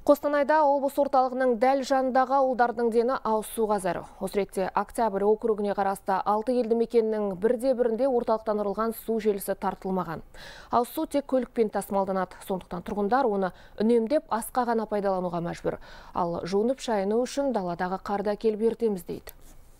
Қостанайда облыс орталығының дәл жанындағы ауылдардың дені ауыз суға зәру. Осы ретте Октябрь округіне қарасты 6 елді мекеннің бірде-бірінде орталықтандырылған су желісі тартылмаған. Ауыз су тек көлікпен тасымалданады. Сондықтан тұрғындар оны үнемдеп асқа ғана пайдалануға мәжбүр. Ал жуынып шайыну үшін даладағы қарды әкеліп ертеміз дейді.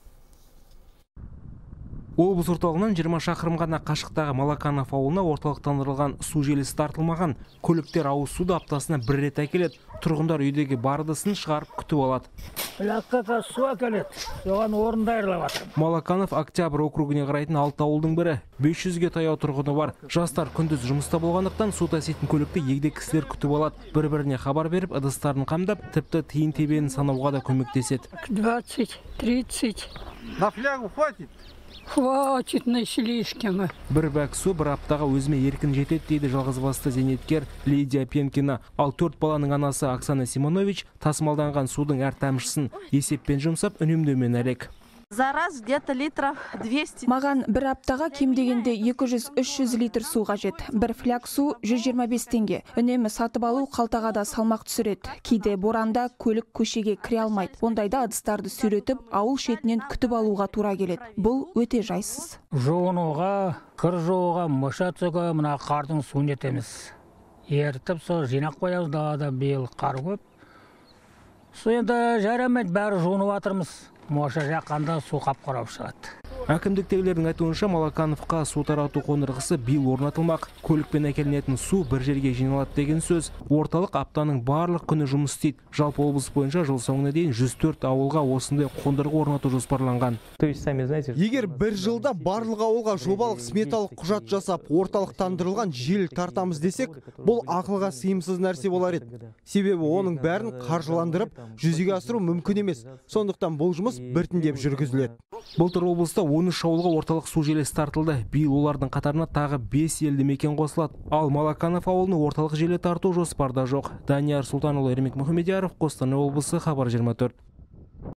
Облыс орталығынан 20 шақырым ғана қашықтағы Малаканов ауылына орталықтандырылған су желісі тартылмаған. Көліктер ауыз суды аптасына бір рет әкеледі. Тұрғындар үйдегі бар ыдысын шығарып күтіп алады. Лаққаға су әкеледі, соған орын дайырлап жатыр. Малаканов Октябрь округіне қарайтын 6 ауылдың бірі. 500-ге таяу тұрғыны бар. Жастар күндіз жұмыста болғандықтан су таситын көлікті егде кісілер күтіп алады. Бір-біріне хабар беріп, ыдыстарын қамдап, тіпті тиын тебенін санауға да көмектеседі. 20-30. На флягу хватит? Хватит на селишкима. Бір бәк су бір аптаға өзіме еркін жетеді дейді жалғызбасты зейнеткер Лидия Пенкина. Ал 4 баланың анасы Оксана Симонович тасымалданған судың әр тамшысын есеппен жұмсап үнемдеумен әлек. За раз где-то литров 200. Маған бір аптаға кем дегенде 200-300 литр су қажет. Бір фляг су 125 теңге. Үнемі сатып алу қалтаға да салмақ түсіреді. Кейде боранда көлік көшеге кіре алмайды. Ондайда ыдыстарды сүйретіп, ауыл шетінен күтіп алуға тура келеді. Бұл өте жайсыз. Жуынуға, кір жууға, мұша түсуге мына қардың суын етеміз. Ертіп, сол жинақ қоямыз, далада биыл қар көп. Су енді жарамайды, бәрі жуынып жатырмыз. Моша жаққанда су қап-қарап шығады. Әкімдіктегілердің айтуынша Малакановқа су тарату қондырғысы биыл орнатылмақ. Көлікпен әкелінетін су бір жерге жиналады деген сөз. Орталық аптаның барлық күні жұмыс істейді. Жалпы облыс бойынша жыл соңына дейін 104 ауылға осындай қондырғы орнату жоспарланған. Егер бір жылда барлық ауылға жобалық сметалық құжат жасап, орталықтандырылған желі тартамыз десек, бұл ақылға сыйымсыз нәрсе болар еді. Себебі оның бәрін қаржыландырып, жүзеге асыру мүмкін емес. Сондықтан бұл жұмыс біртіндеп жүргізіледі. Былтыр облыста 13 ауылға орталық су желісі тартылды. Биыл олардың қатарына тағы 5 елді мекен қосылады. Ал Малаканов ауылына орталық желі тарту жоспарда жоқ. Данияр Сұлтанұлы, Ермек Мұхамедияров, Қостанай облысы, Хабар 24.